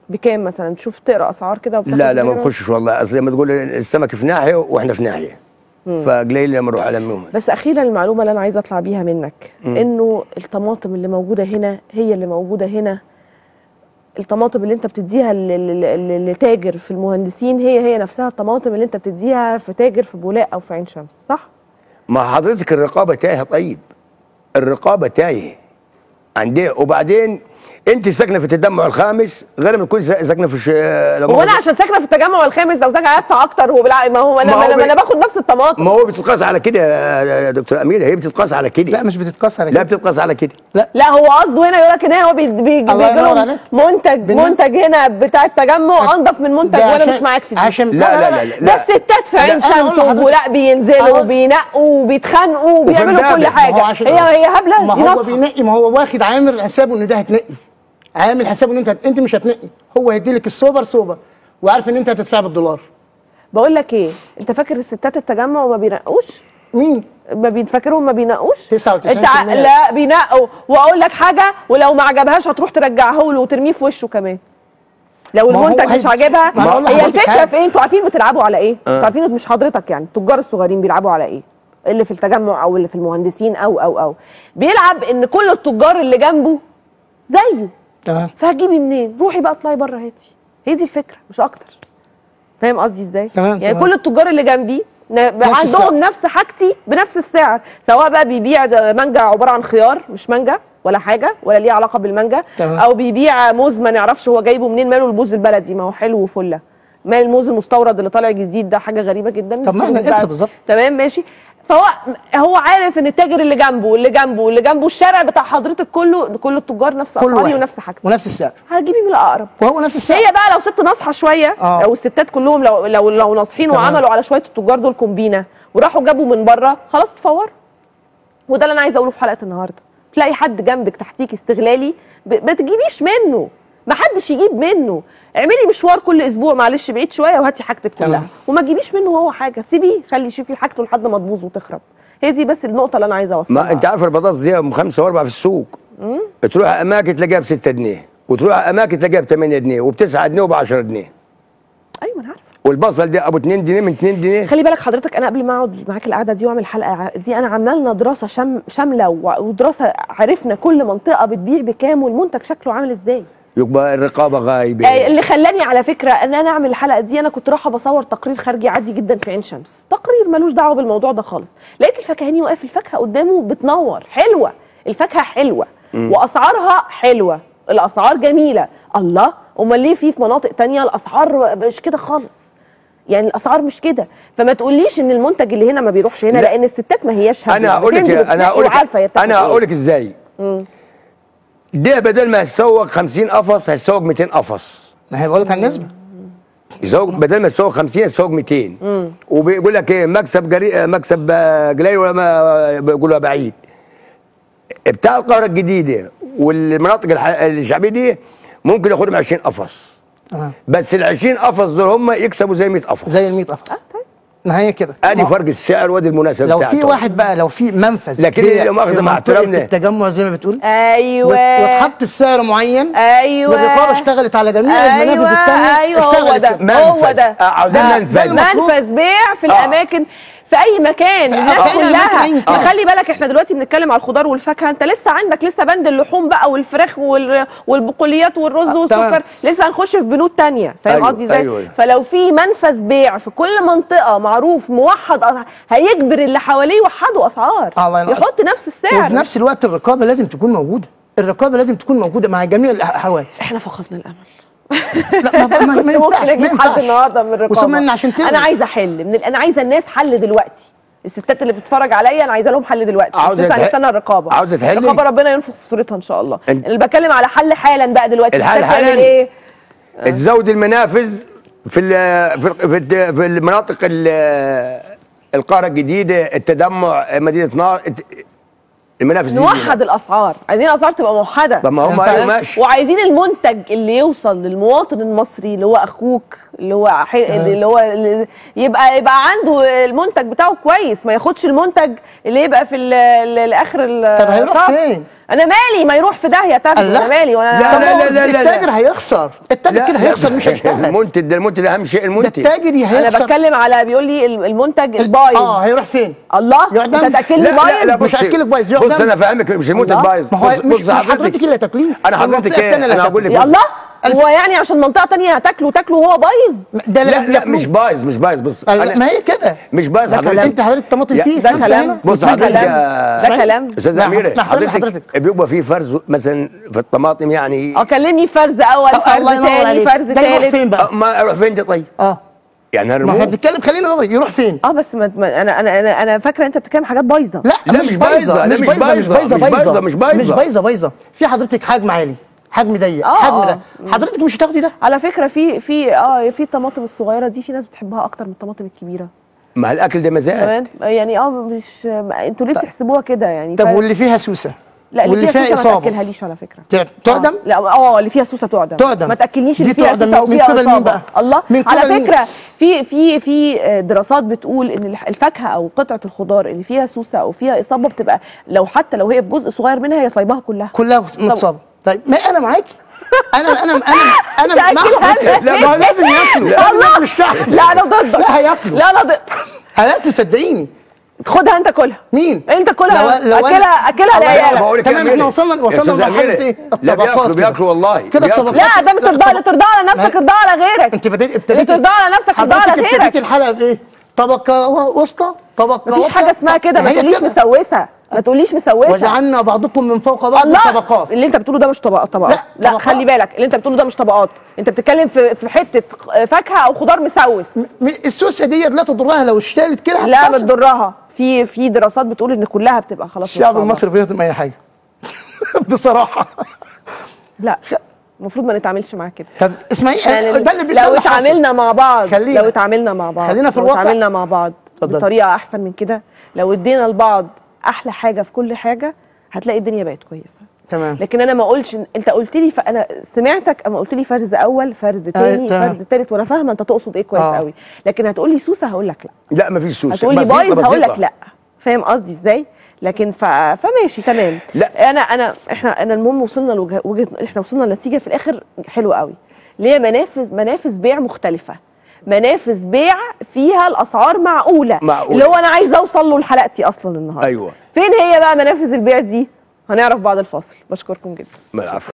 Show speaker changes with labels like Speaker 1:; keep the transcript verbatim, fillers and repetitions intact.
Speaker 1: بكام مثلا؟ تشوف تقرا اسعار كده؟
Speaker 2: لا لا ما بخشش والله، اصل لما تقول السمك في ناحيه واحنا في ناحيه فقليل لما نروح المهم.
Speaker 1: بس اخيرا المعلومه اللي انا عايزه اطلع بيها منك مم. انه الطماطم اللي موجوده هنا هي اللي موجوده هنا، الطماطم اللي انت بتديها لتاجر في المهندسين هي هي نفسها الطماطم اللي انت بتديها في تاجر في بولاق او في عين شمس، صح؟
Speaker 2: ما حضرتك الرقابه تايهه. طيب الرقابه تايهه عندها. وبعدين انت ساكنه في التجمع الخامس غير ما تكون ساكنه في.
Speaker 1: هو انا عشان ساكنه في التجمع الخامس لو ساكنه هدفع اكتر؟ هو بالع... ما هو انا ما, ما, ما انا باخد نفس الطماطم.
Speaker 2: ما هو بتتقاس على كده يا دكتور اميره، هي بتتقاس على كده.
Speaker 3: لا مش بتتقاس على كده.
Speaker 2: لا بتتقاس على كده.
Speaker 3: لا
Speaker 1: لا هو قصده هنا يقول لك ان هو بيجي بيجي لهم منتج منتج هنا بتاع التجمع انضف من منتج وانا مش معاك في دي.
Speaker 3: عشان
Speaker 2: لا لا لا, لا,
Speaker 1: لا. بس الستات في عين شمس وبولاق بينزلوا وبينقوا وبيتخانقوا وبيعملوا كل حاجه. هي هي هبله.
Speaker 3: ما هو بينقي، ما هو واخد عامل حسابه ان ده هتنقي، عامل حسابه ان انت انت مش هتنقي، هو هيديلك السوبر سوبر وعارف ان انت هتدفع بالدولار.
Speaker 1: بقول لك ايه، انت فاكر الستات التجمع وما بينقوش؟
Speaker 3: مين؟
Speaker 1: ما بيتفكروا ما بينقوش؟
Speaker 3: تسعة وتسعين
Speaker 1: انت لا بينقوا. واقول لك حاجه، ولو ما عجبهاش هتروح ترجعه له وترميه في وشه كمان. لو المنتج مش عاجبها. هي الفكره في ايه؟ انتوا عارفين بتلعبوا على ايه؟ انتوا عارفين مش حضرتك يعني التجار الصغيرين بيلعبوا على ايه؟ اللي في التجمع او اللي في المهندسين او او او بيلعب ان كل التجار اللي جنبه زيه.
Speaker 3: تمام.
Speaker 1: فهتجيبي منين؟ روحي بقى اطلعي بره هاتي. هي دي الفكره مش اكتر. فاهم قصدي ازاي؟
Speaker 3: تمام.
Speaker 1: يعني
Speaker 3: تمام.
Speaker 1: كل التجار اللي جنبي عندهم نفس حاجتي بنفس السعر، سواء بقى بيبيع مانجا عباره عن خيار مش مانجا ولا حاجه ولا ليه علاقه بالمانجا.
Speaker 3: تمام.
Speaker 1: او بيبيع موز ما نعرفش هو جايبه منين، ماله الموز البلدي ما هو حلو وفله، مال الموز المستورد اللي طالع جديد ده حاجه غريبه جدا.
Speaker 3: طب ما احنا لسه بالظبط.
Speaker 1: تمام ماشي. فهو هو عارف ان التاجر اللي جنبه واللي جنبه واللي جنبه الشارع بتاع حضرتك كله كل التجار نفس اسعاري ونفس حاجتي
Speaker 3: ونفس السعر،
Speaker 1: هتجيبي من الاقرب
Speaker 3: وهو نفس السعر.
Speaker 1: هي بقى لو ست ناصحه شويه
Speaker 3: آه.
Speaker 1: لو الستات كلهم لو لو لو ناصحين وعملوا على شويه التجار دول كومبينه وراحوا جابوا من بره خلاص تفوروا. وده اللي انا عايزه اقوله في حلقه النهارده. تلاقي حد جنبك تحتيك استغلالي ما تجيبيش منه، ما حدش يجيب منه. اعملي مشوار كل اسبوع معلش بعيد شويه وهاتي حاجتك كلها تمام. وما تجيبيش منه هو حاجه، سيبيه خلي يشوفي حاجته لحد ما تبوظ وتخرب. هي دي بس النقطه اللي انا عايزه اوصلها.
Speaker 2: ما انت عارف البطاطس دي ام خمسه واربعه في السوق. امم تروح اماكن تلاقيها ب ستة جنيه وتروح اماكن تلاقيها ب ثمانية جنيه وب تسعة جنيه وب عشرة جنيه.
Speaker 1: ايوه انا عارفه.
Speaker 2: والبصل ده ابو اتنين جنيه من اتنين جنيه.
Speaker 1: خلي بالك حضرتك، انا قبل ما اقعد معاك القعده دي واعمل الحلقه دي انا عامله لنا دراسه شام شامله ودراسه عرفنا كل منطقه بتبيع بكام والمنتج شكله عامل ازاي.
Speaker 2: يبقى الرقابه غايبه.
Speaker 1: آه اللي خلاني على فكره ان انا اعمل الحلقه دي، انا كنت رايحه بصور تقرير خارجي عادي جدا في عين شمس، تقرير ملوش دعوه بالموضوع ده خالص. لقيت الفكهاني واقف الفاكهه قدامه بتنور حلوه، الفاكهه حلوه م. واسعارها حلوه، الاسعار جميله. الله، امال ليه في في مناطق ثانيه الاسعار مش كده خالص؟ يعني الاسعار مش كده. فما تقوليش ان المنتج اللي هنا ما بيروحش هنا، لا. لان الستات ما هياش هبله.
Speaker 2: انا هقول لك انا هقول لك انا هقول لك ازاي. امم ده بدل ما هيسوق خمسين قفص هيسوق مئتين قفص.
Speaker 3: ما هي بقول لك على النسبه.
Speaker 2: يسوق بدل ما يسوق خمسين يسوق مئتين. وبيقول لك ايه مكسب جري مكسب قليل ولا ما بيقولوا بعيد. بتاع القاهره الجديده والمناطق الشعبيه دي ممكن ياخدهم عشرين قفص. أه. بس ال عشرين قفص دول هم يكسبوا زي مية قفص.
Speaker 3: زي ال مية قفص. أه طيب. ما هي كده.
Speaker 2: ادي فرق السعر وادي المناسبه
Speaker 3: لو في واحد بقى لو في منفذ
Speaker 2: لكن اللي مؤاخذه مع احترامنا
Speaker 3: التجمع زي ما بتقول
Speaker 1: ايوه
Speaker 3: واتحط السعر معين
Speaker 1: ايوه
Speaker 3: والرقابه اشتغلت على جميع أيوة المنافذ الثانيه
Speaker 1: ايوه هو ده هو ده
Speaker 2: عاوزين
Speaker 1: منفذ منفذ بيع في الاماكن في اي مكان الناس كلها. خلي بالك احنا دلوقتي بنتكلم على الخضار والفاكهه، انت لسه عندك لسه بند اللحوم بقى والفراخ والبقوليات والرز والسكر، لسه هنخش في بنود ثانيه. فاهم قصدي ازاي؟ أيوة أيوة. فلو في منفذ بيع في كل منطقه معروف موحد هيجبر اللي حواليه يوحدوا اسعار، يحط نفس السعر.
Speaker 3: وفي نفس الوقت الرقابه لازم تكون موجوده، الرقابه لازم تكون موجوده مع جميع الاحوال.
Speaker 1: احنا فقدنا الامل.
Speaker 3: لا ما ما ينفعش
Speaker 1: ما ينفعش حد النهارده من الرقابه.
Speaker 3: ان عشان
Speaker 1: انا عايزه حل من انا عايزه الناس حل دلوقتي. الستات اللي بتتفرج عليا انا عايزه لهم حل دلوقتي، مش لسه هنستنى الرقابه.
Speaker 2: عاوزه تحل
Speaker 1: الرقابه ربنا ينفخ في صورتها ان شاء الله. اللي بتكلم على حل حالا بقى دلوقتي.
Speaker 2: الحل حالا ايه؟ تزود المنافذ في في في المناطق القاهره الجديده، التجمع، مدينه نار، المنافس
Speaker 1: نوحد الاسعار، عايزين الاسعار تبقى موحده.
Speaker 2: طب ما هم ايوه ماشي.
Speaker 1: وعايزين المنتج اللي يوصل للمواطن المصري اللي هو اخوك اللي هو حي... اللي هو اللي يبقى يبقى عنده المنتج بتاعه كويس، ما ياخدش المنتج اللي يبقى في الاخر.
Speaker 3: طب هيروح فين؟
Speaker 1: انا مالي، ما يروح في داهيه تاخده، انا مالي وانا
Speaker 2: لا لا لا لا
Speaker 3: التاجر هيخسر، التاجر كده هيخسر مش هيشتغل.
Speaker 2: المنتج ده المنتج ده اهم شيء، المنتج.
Speaker 3: ده التاجر هيخسر.
Speaker 1: انا بتكلم على بيقول لي المنتج البايظ.
Speaker 3: اه هيروح فين؟
Speaker 1: الله انت تاكلني بايظ؟
Speaker 3: مش هاكلك بايظ.
Speaker 2: بص انا فاهمك، مش المنتج بايظ.
Speaker 3: ما هو مش حضرتك اللي هتاكليه،
Speaker 2: انا حضرتك ايه؟ انا هقول لك
Speaker 1: الله هو يعني عشان منطقه ثانيه هتاكله تاكله وهو بايظ؟
Speaker 3: ده
Speaker 2: لا لا مش بايظ مش بايظ. بص
Speaker 3: ما هي كده
Speaker 2: مش بايظ
Speaker 3: حضرتك. انت حضرتك الطماطم فيه
Speaker 1: ده كلام.
Speaker 2: بص حضرتك
Speaker 1: ده كلام
Speaker 2: استاذ امير، حضرتك بيبقى فيه فرز مثلا في الطماطم يعني.
Speaker 1: اه كلمني فرز اول، فرز ثاني، فرز ثالث.
Speaker 3: يروح فين بقى؟
Speaker 2: ما اروح فين ده طيب؟
Speaker 3: اه
Speaker 2: يعني
Speaker 3: ما احنا بنتكلم، خلينا نقول يروح فين؟
Speaker 1: اه بس ما انا انا انا انا فاكره انت بتتكلم حاجات بايظه.
Speaker 3: لا
Speaker 2: لا
Speaker 3: مش بايظه، مش بايظه مش بايظه بايظه
Speaker 2: مش بايظه
Speaker 3: مش بايظه بايظه في حضرتك حجم عالي، حجم ضيق، حجم ده حضرتك مش هتاخدي ده.
Speaker 1: على فكره في في اه في الطماطم الصغيره دي في ناس بتحبها اكتر من الطماطم الكبيره.
Speaker 2: ما الاكل ده مزاج
Speaker 1: يعني اه مش انتوا ليه بتحسبوها كده يعني؟
Speaker 3: طب واللي فيها سوسه؟
Speaker 1: لا اللي فيها سوسه ما تاكلهاليش على فكره.
Speaker 3: تعدم؟
Speaker 1: آه. لا اه اللي فيها سوسه تعدم.
Speaker 3: تعدم
Speaker 1: ما تاكلنيش اللي فيها
Speaker 3: تعدم.
Speaker 1: سوسه وفيها
Speaker 3: من قبل مين بقى؟
Speaker 1: الله على فكره
Speaker 3: مين؟
Speaker 1: في في في دراسات بتقول ان الفاكهه او قطعه الخضار اللي فيها سوسه او فيها اصابه بتبقى لو حتى لو هي في جزء صغير منها هي صايباها كلها
Speaker 3: كلها متصابه. طيب ما انا معاكي، انا انا انا انا
Speaker 1: معاك.
Speaker 3: لا ما هو لازم ياكلوا.
Speaker 1: الله
Speaker 3: مش شحن.
Speaker 1: لا انا ضدك.
Speaker 3: لا هياكلوا.
Speaker 1: لا لا ضد.
Speaker 3: هياكلوا صدقيني.
Speaker 1: خدها انت كلها.
Speaker 3: مين؟
Speaker 1: انت كلها. اكلها اكلها لعيالك.
Speaker 3: تمام احنا وصلنا وصلنا لمرحله ايه؟
Speaker 2: لا بياكلوا بياكلوا والله
Speaker 3: كده الطبقات.
Speaker 1: لا ده بترضى اللي ترضى على نفسك ترضى على غيرك.
Speaker 3: انت بديت ابتديتي
Speaker 1: اللي ترضى على نفسك ترضى على غيرك.
Speaker 3: ابتديتي الحلقه بايه؟ طبقه وسطى، طبقه
Speaker 1: مفيش حاجه اسمها كده، ما تقوليش مسوسه، ما تقوليش مسوسه.
Speaker 3: وجعلنا بعضكم من فوق بعض طبقات.
Speaker 1: اللي انت بتقوله ده مش طبقات طبقات لا, لا طبقات. خلي بالك اللي انت بتقوله ده مش طبقات، انت بتتكلم في في حته فاكهه او خضار مسوس.
Speaker 3: السوسه ديت لا تضرها لو اشتغلت كده.
Speaker 1: لا بتضرها، في في دراسات بتقول ان كلها بتبقى خلاص.
Speaker 3: الشعب المصري بيهضم اي حاجه بصراحه.
Speaker 1: لا المفروض ما نتعاملش معاه كده.
Speaker 3: طب اسمعي
Speaker 1: يعني ده اللي لو اتعاملنا مع بعض خلينا. لو اتعاملنا مع بعض
Speaker 3: خلينا في الواقع،
Speaker 1: لو اتعاملنا مع بعض فضل. بطريقه احسن من كده، لو ادينا لبعض احلى حاجه في كل حاجه هتلاقي الدنيا بقت كويسه.
Speaker 3: تمام.
Speaker 1: لكن انا ما اقولش انت قلت لي، فانا سمعتك اما قلت لي فرز اول فرز ثاني فرز ثالث وانا فاهمه انت تقصد ايه كويس آه. قوي، لكن هتقول لي سوسه هقول لك لا.
Speaker 2: لا مفيش سوسه.
Speaker 1: هتقول لي بايظ هقول لك لا. فاهم قصدي ازاي؟ لكن ف... فماشي تمام.
Speaker 2: لا
Speaker 1: انا انا احنا انا المهم وصلنا لوجه وجه... احنا وصلنا لنتيجه في الاخر حلوه قوي، اللي هي منافذ منافذ بيع مختلفه، منافذ بيع فيها الاسعار معقوله, معقولة. اللي هو انا عايزه اوصل له لحلقتي اصلا النهارده.
Speaker 2: ايوه.
Speaker 1: فين هي بقى منافذ البيع دي؟ هنعرف بعد الفاصل. بشكركم جدا.